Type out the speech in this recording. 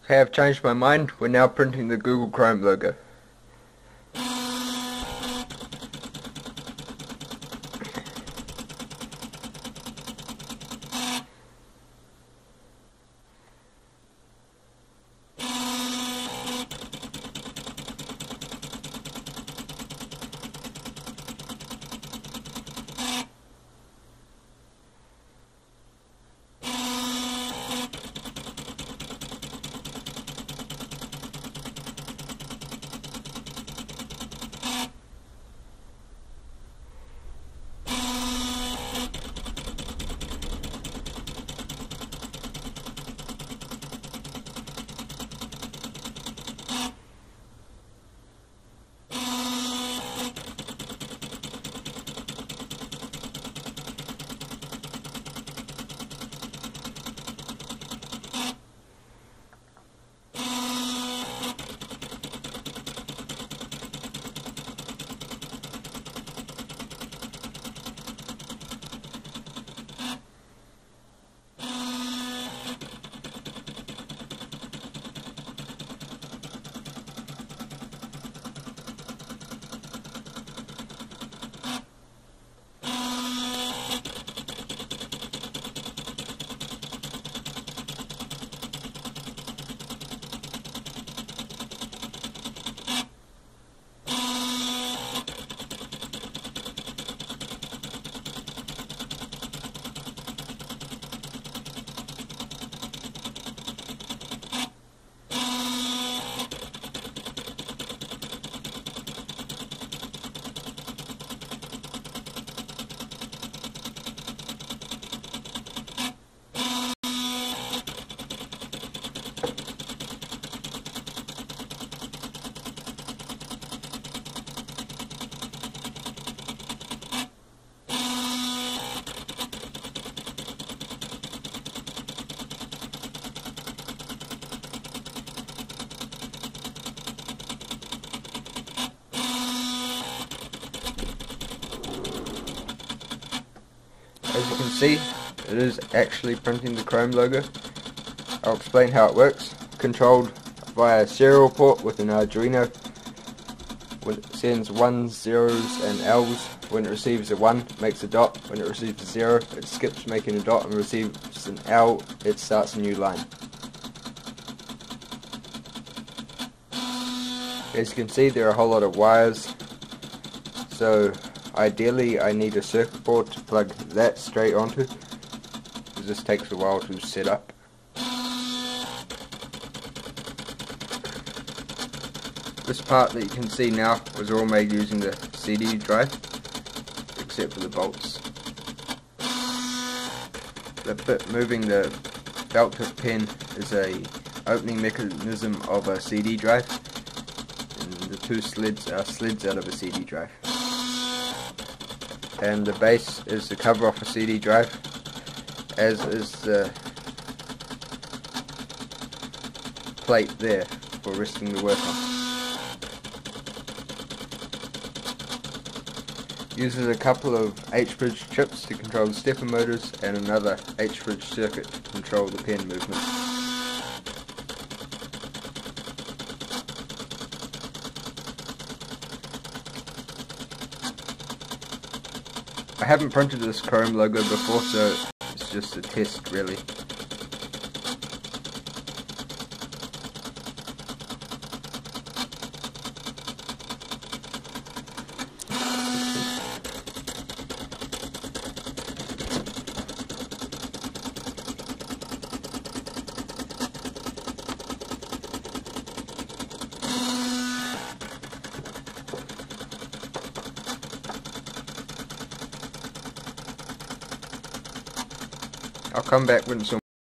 Okay, I've changed my mind. We're now printing the Google Chrome logo. As you can see, it is actually printing the Chrome logo. I'll explain how it works. Controlled via a serial port with an Arduino. When it sends 1s, 0s and Ls, when it receives a 1, it makes a dot. When it receives a 0, it skips making a dot and receives an L, it starts a new line. As you can see, there are a whole lot of wires, so ideally I need a circuit board to plug that straight onto, because this takes a while to set up. This part that you can see now was all made using the CD drive, except for the bolts. The bit moving the belt tip pin is a opening mechanism of a CD drive, and the two slits are slits out of a CD drive. And the base is the cover off a CD drive, as is the plate there for resting the work on. Uses a couple of H-Bridge chips to control the stepper motors and another H-Bridge circuit to control the pen movement. I haven't printed this Chrome logo before, so it's just a test really. I'll come back when it's all